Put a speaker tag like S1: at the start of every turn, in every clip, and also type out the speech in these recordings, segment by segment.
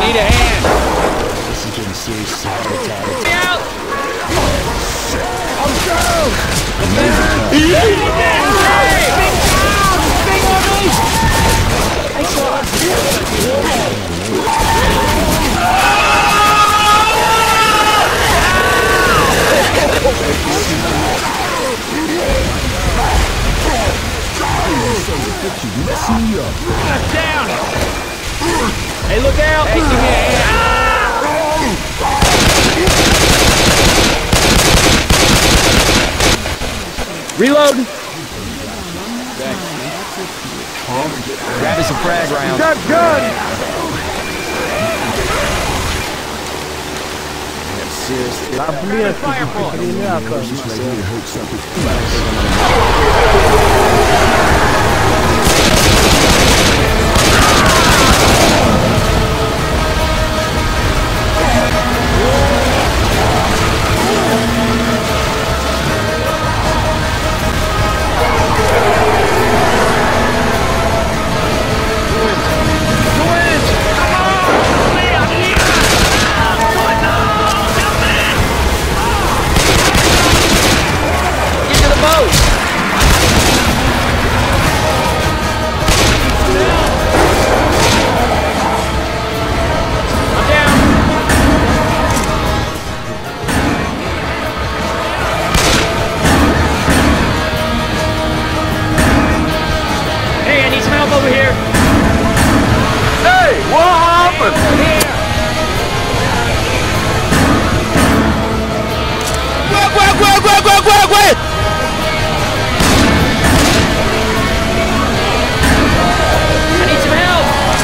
S1: Need a hand.
S2: This is getting serious.
S1: Get out! I'm through! Down! Hey, look out! Hey, give me a hand! Reload! Grab us a frag round.
S3: Got gun!
S2: Seriously.
S1: Over here.
S3: Hey, what happened?
S1: Wait! I need some help.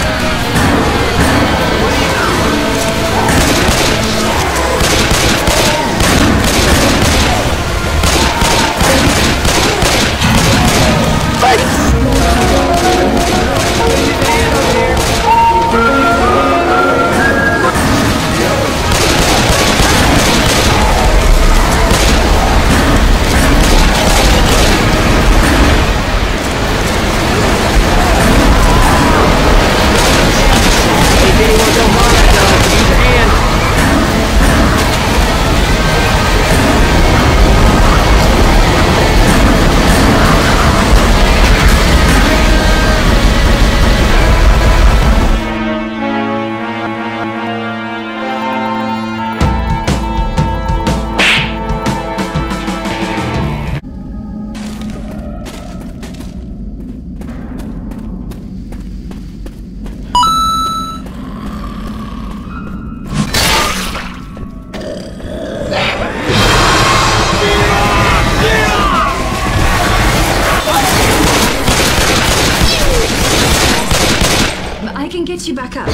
S4: I can get you back up.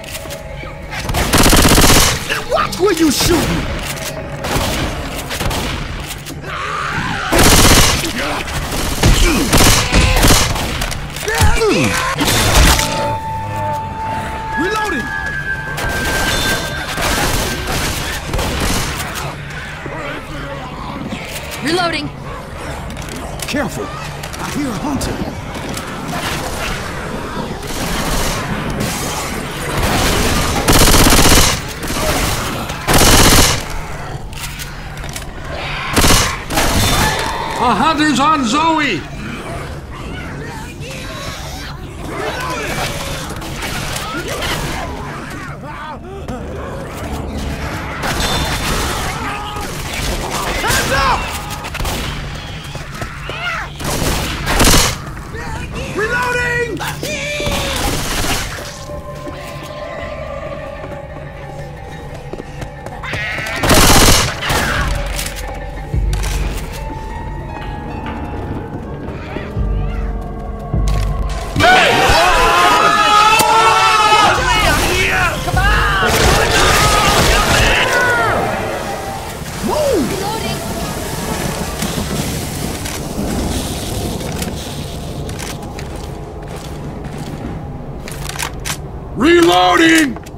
S2: What were you shooting? Reloading!
S4: Reloading.
S2: Careful! I hear a hunter.
S3: A hunter's on Zoe! Hands up! Reloading! Reloading!